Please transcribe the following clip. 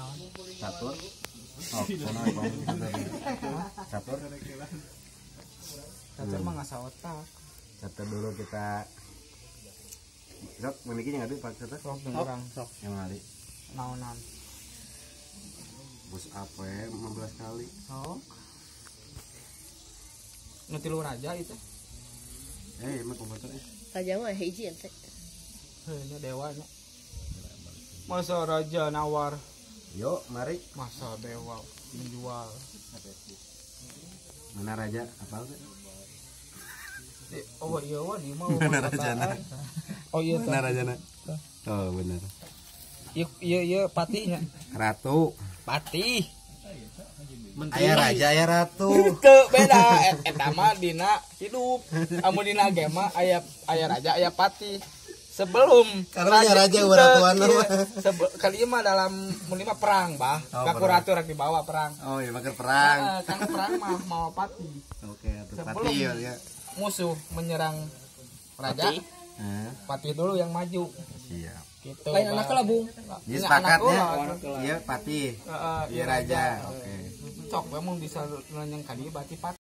Catur. Oh, catur. Catur mah ngasa otak. Catur dulu kita. Sok, memiliki ngadu Pak Catur. Sok dengerang. Sok. Yang kali. Naonan. Bus apa 15 kali. Oh. Ngetilu raja itu. Emang komputer Raja mah hiji ente. Heunya dewanya. Masa raja nawar. Yuk, mari. Masa dewa menjual. Mana raja? Apa sih? Oh iya wah di mau. Mana rajana? Oh iya. Mana rajana? Oh benar. Iya patihnya. Ratu. Patih. Ayah raja, ayah ratu. Teu beda eta mah dina hidup. Amun dina agama aya raja, aya patih. Sebelum Karena raja waratuan mah. Kali mah dalam mulima perang, Bah. Kaku ratu rek dibawa perang. Oh, iya makan perang. Kan perang mah mau patih. Oke, atuh Sebelum patih ya. musuh menyerang raja, patih dulu yang maju. Siap. Gitu. Lain anak lah, Bung. Jadi sepakatnya. Iya, patih. Iya raja. Oke. Cok, memang bisa nanya kali berarti patih.